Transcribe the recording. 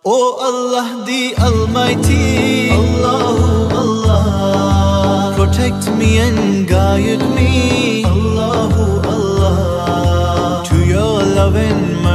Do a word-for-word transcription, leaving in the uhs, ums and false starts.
O Allah the Almighty, Allahu Allah, protect me and guide me, Allahu Allah, to your love and mercy.